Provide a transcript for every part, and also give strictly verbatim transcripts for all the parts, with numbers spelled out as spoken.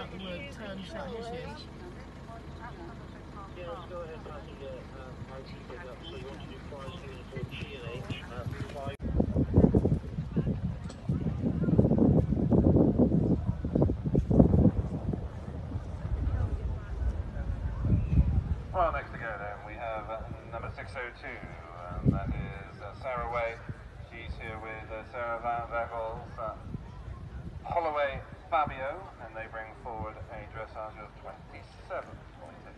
about the word turn shut hitches. Yeah, let's go ahead, passenger. Um, I T pick up. So you want to do five uniform T and H, uh, five. Well, next to go then, we have uh, number six oh two, and that is uh, Sarah Way. She's here with uh, Sarah Van Veckels, uh, Holloway Fabio, and they bring forward a dressage of twenty-seven point eight.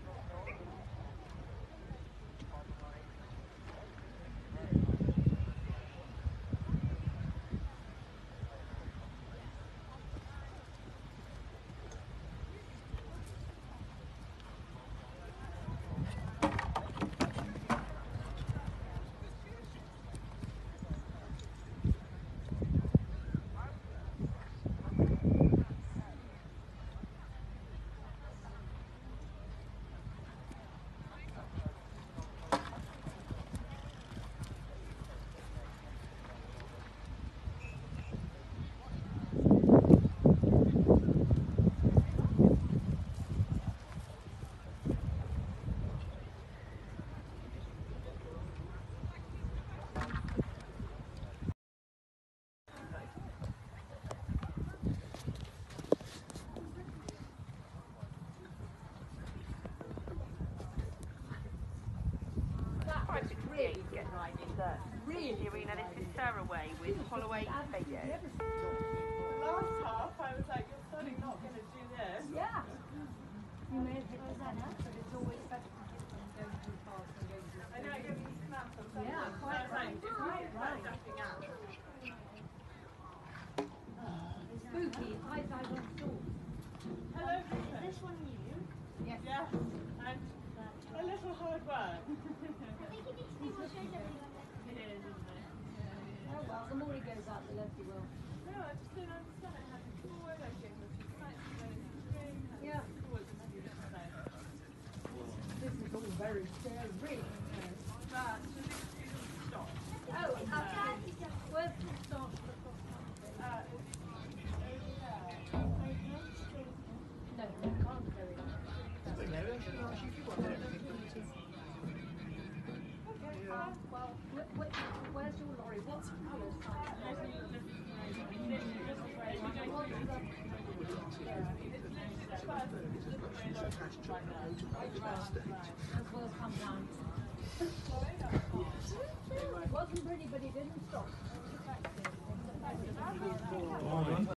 Really get right in there. Really, Irina, this is Sarah Way with Holloway Fabio. Last half, I was like, you're certainly not going to do this. Yeah. You may have hit the center, but it's always better to get them going too fast than going too I know it gives me snaps on something. Yeah, quite so I was like, right. just Quite right, right. jumping out. It's spooky. It's high side on stool. Hello, Is Rupert. this one new? Yes. Yes, and a little hard work. It is, isn't it? Oh well, the more he goes up, the less he will. No, I just don't understand it. Having forward, I get a few slides, going into the spring, Yeah. forward and then you just say. This is all very scary. But to this is stop. Oh, okay. Where's the start for the cross country? Uh, it's over there. No, you can't go in. Okay, Well, wh- wh- where's your lorry? What's the colour sign? As well as come down. It wasn't pretty, but he didn't stop.